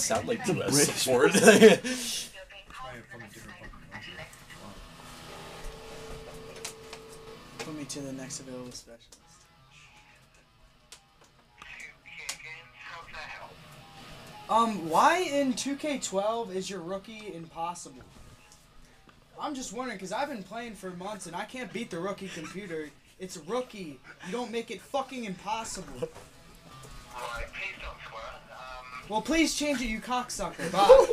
sound like US support. Put me to the next available specialist. Why in 2K12 is your rookie impossible? I'm just wondering, because I've been playing for months and I can't beat the rookie computer. It's rookie. You don't make it fucking impossible. Well, please change it, you cocksucker. Bye.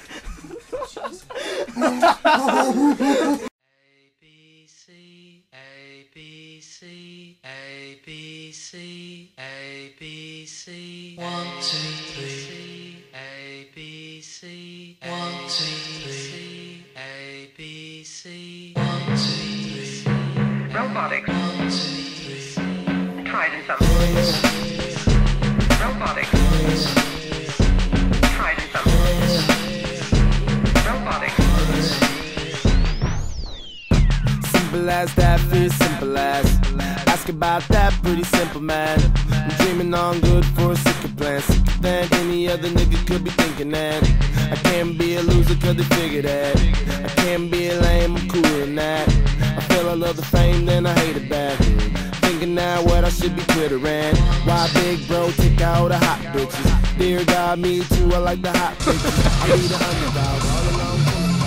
ABC, ABC, 1, 2, 3. ABC, 1, 2, 3. ABC, 1, 2, 3. Robotics. 1, 2, 3. Tried in some. Robotics. Tried in some. Robotics. Simple as that, pretty simple as. Ask about that, pretty simple man. I'm dreaming on good for a sicker plan. Sicker than any other nigga could be thinking that. I can't be a loser cause they figure that. I can't be a lame, I'm cooler than that. I feel I love the fame, then I hate it back. Thinking now what I should be twittering. Why big bro take out the hot bitches? Dear God, me too, I like the hot bitches. I need $100 all alone.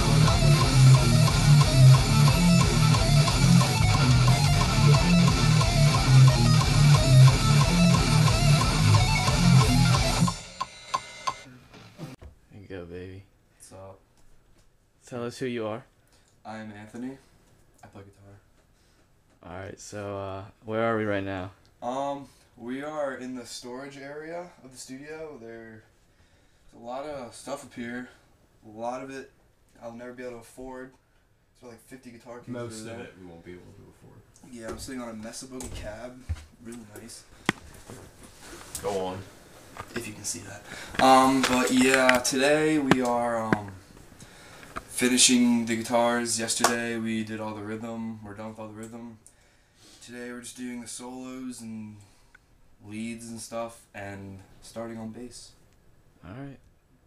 Go, baby. What's up? Tell us who you are. I'm Anthony. I play guitar. Alright, so where are we right now? We are in the storage area of the studio. There's a lot of stuff up here. A lot of it I'll never be able to afford. There's like 50 guitar cases. Most of it we won't be able to afford. Yeah, I'm sitting on a Mesa Boogie cab. Really nice. Go on. If you can see that. But yeah, today we are finishing the guitars. Yesterday we did all the rhythm. We're done with all the rhythm. Today we're just doing the solos and leads and stuff and starting on bass. Alright.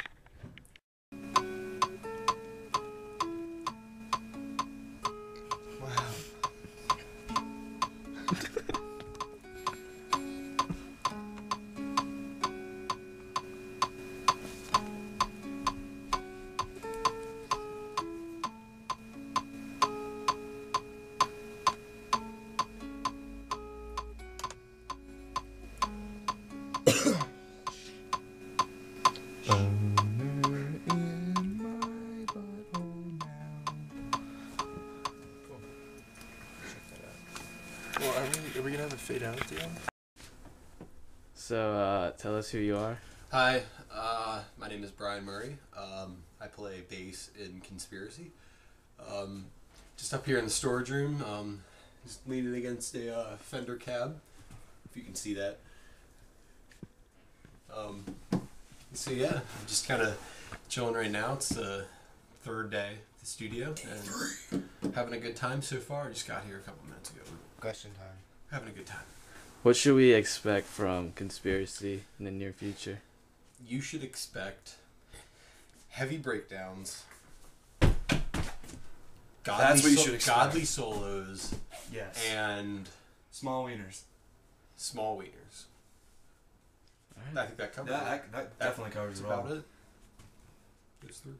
Well, are we gonna have a fade out at the end? So, tell us who you are. Hi, my name is Brian Murray. I play bass in Conspiracy. Just up here in the storage room, just leaning against a Fender cab, if you can see that. So yeah, I'm just kind of chilling right now. It's the third day at the studio and having a good time so far. I just got here a couple minutes ago. Question time. Having a good time. What should we expect from Conspiracy in the near future? You should expect heavy breakdowns. That's what you should expect. Godly solos. Yes. And small wieners. Small wieners. Alright. I think that covers it. That definitely covers it all. That's about it. Goes through.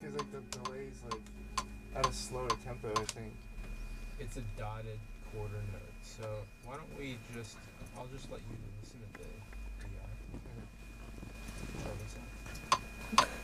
Because like the delay's like at a slower tempo, I think. It's a dotted quarter note. So why don't we just? I'll just let you listen to the. Try this out.